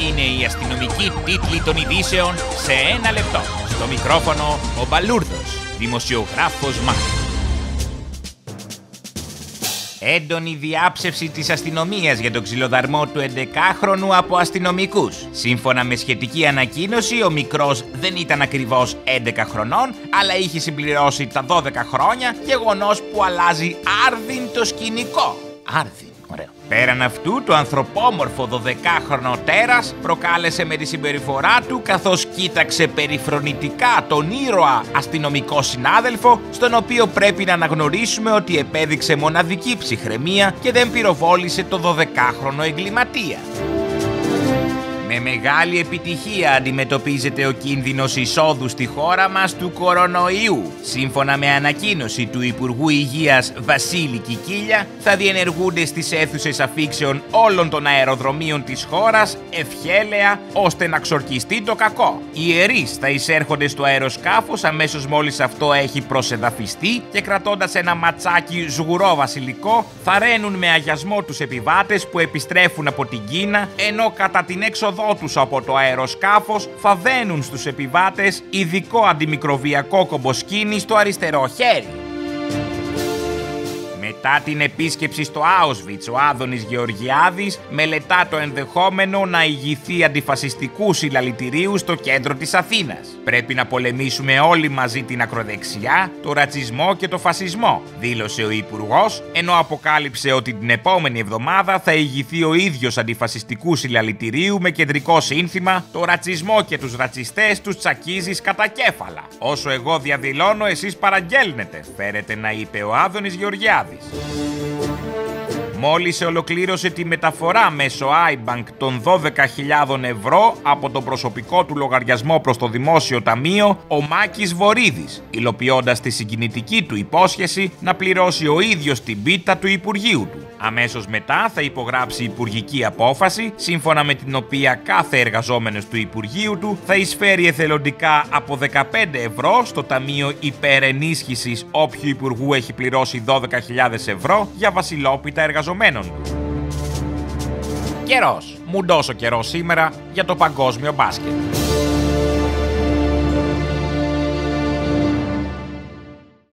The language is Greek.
Είναι οι αστυνομικοί τίτλοι των ειδήσεων σε 1 λεπτό. Στο μικρόφωνο ο Μπαλούρδος, δημοσιογράφος Μάρκος. Έντονη διάψευση της αστυνομίας για τον ξυλοδαρμό του 11χρονου από αστυνομικούς. Σύμφωνα με σχετική ανακοίνωση, ο μικρός δεν ήταν ακριβώς 11 χρονών, αλλά είχε συμπληρώσει τα 12 χρόνια, γεγονός που αλλάζει άρδιν το σκηνικό. Άρδιν. Ωραίο. Πέραν αυτού, το ανθρωπόμορφο 12χρονο τέρας προκάλεσε με τη συμπεριφορά του, καθώς κοίταξε περιφρονητικά τον ήρωα αστυνομικό συνάδελφο, στον οποίο πρέπει να αναγνωρίσουμε ότι επέδειξε μοναδική ψυχραιμία και δεν πυροβόλησε το 12χρονο εγκληματία. Με μεγάλη επιτυχία αντιμετωπίζεται ο κίνδυνος εισόδου στη χώρα μας του κορονοϊού. Σύμφωνα με ανακοίνωση του Υπουργού Υγείας Βασίλη Κικίλια, θα διενεργούνται στις αίθουσες αφήξεων όλων των αεροδρομίων της χώρας ευχέλαια, ώστε να ξορκιστεί το κακό. Οι ιερείς θα εισέρχονται στο αεροσκάφος αμέσως μόλις αυτό έχει προσεδαφιστεί και, κρατώντας ένα ματσάκι σγουρό βασιλικό, θα ραίνουν με αγιασμό τους επιβάτες που επιστρέφουν από την Κίνα, ενώ κατά την έξοδό τους από το αεροσκάφος θα δένουν στους επιβάτες ειδικό αντιμικροβιακό κομποσκίνη στο αριστερό χέρι. Μετά την επίσκεψη στο Auschwitz, ο Άδωνης Γεωργιάδης μελετά το ενδεχόμενο να ηγηθεί αντιφασιστικού συλλαλητηρίου στο κέντρο της Αθήνας. Πρέπει να πολεμήσουμε όλοι μαζί την ακροδεξιά, το ρατσισμό και το φασισμό, δήλωσε ο Υπουργός, ενώ αποκάλυψε ότι την επόμενη εβδομάδα θα ηγηθεί ο ίδιος αντιφασιστικού συλλαλητηρίου με κεντρικό σύνθημα «Το ρατσισμό και τους ρατσιστές τους τσακίζεις κατά κέφαλα. Όσο εγώ διαδηλώνω, εσείς παραγγέλνετε», φέρεται να είπε ο Άδωνης Γεωργιάδης. Μόλις ολοκλήρωσε τη μεταφορά μέσω iBank των 12.000 ευρώ από τον προσωπικό του λογαριασμό προς το Δημόσιο Ταμείο, ο Μάκης Βορίδης, υλοποιώντας τη συγκινητική του υπόσχεση να πληρώσει ο ίδιος την πίτα του Υπουργείου του. Αμέσως μετά θα υπογράψει υπουργική απόφαση, σύμφωνα με την οποία κάθε εργαζόμενος του Υπουργείου του θα εισφέρει εθελοντικά από 15 ευρώ στο Ταμείο Υπερενίσχυσης όποιου υπουργού έχει πληρώσει 12.000 ευρώ για βασιλόπιτα εργαζομένων του. Καιρός. Μουντός ο καιρός σήμερα για το παγκόσμιο μπάσκετ.